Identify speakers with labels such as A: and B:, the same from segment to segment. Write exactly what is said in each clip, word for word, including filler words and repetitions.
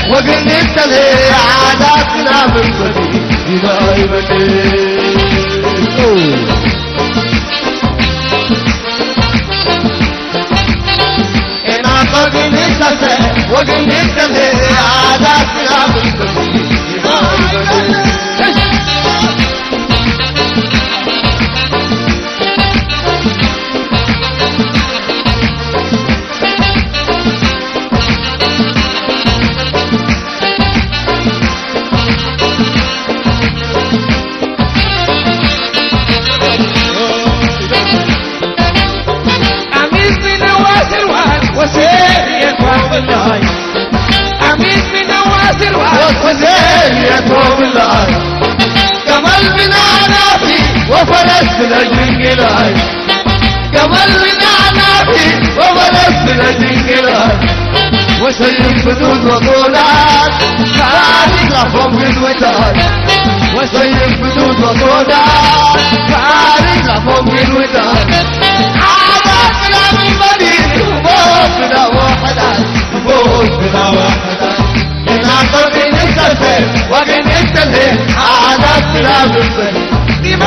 A: وقل انت ليه عاداتنا من بدي دماء بدي انا قلبي نساسه وقل انت ليه عاداتنا من بدي دماء بدي وفلسنا جنجلاي قبل بنعنا فيه وفلسنا جنجلاي وسيب حدود وطولات خارج لفوق الوداد وسيب حدود وطولات خارج لفوق الوداد عاداتنا من مدينة وبوتنا وحدات وبوتنا وحدات إنا قلبي نسلسل وقل نسلسل عاداتنا من مدينة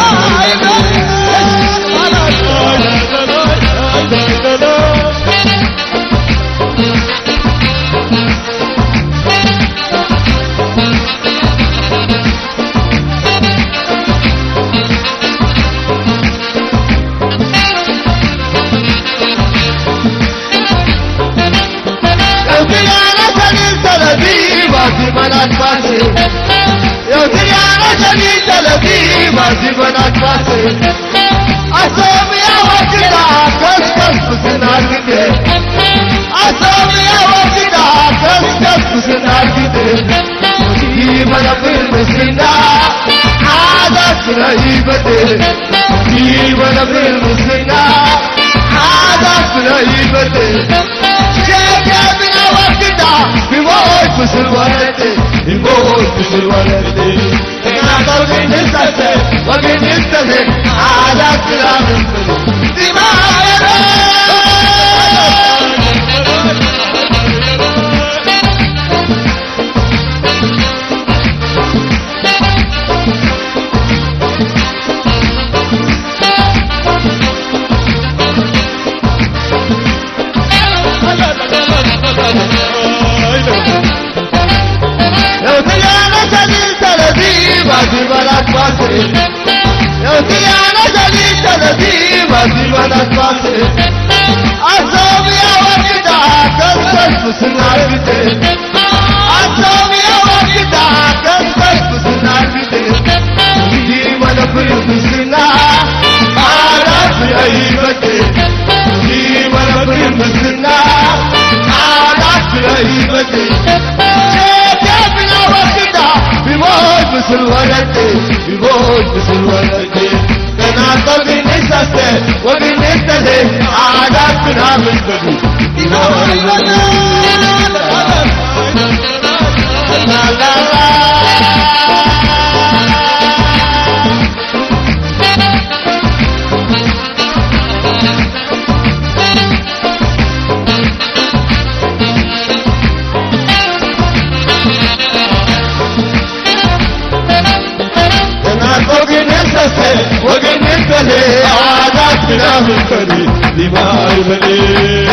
A: في بنات فاسد أصوم يا وكدا كس كس بسنار كده أصوم يا وكدا كس كس بسنار كده جيبنا في المسنا عادت رهيبة جيبنا في المسنا عادت رهيبة جيبنا وكدا بموت بس الولد بموت بس الولد قلبي نستسل وقل نستسل عاداتنا من بدي دماء في بلد مصر يا أنا جليت الذي في بلد مصر أصوم يا وكدا كسر بسنار بيتي أصوم يا وكدا كسر بسنار بيتي في بلد مسنا عارف رهيبتي في بلد مسنا عارف رهيبتي بس الولد بيموت بس الولد انا قلبي نساسه وقل نساسه عاداتنا من بدو لا لا لا وقل نسأله عاداتنا من بدي دماء بدي